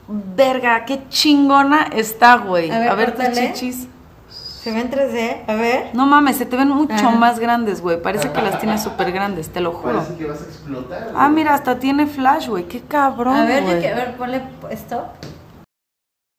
Verga, qué chingona está, güey. A ver tus córtale. chichis. Se ve en 3D, a ver. No mames, se te ven mucho Ajá. más grandes, güey. Parece que las tienes súper grandes, te lo juro. Parece que vas a explotar. Ah, mira, hasta tiene flash, güey. Qué cabrón, A ver, güey. a ver, ponle stop.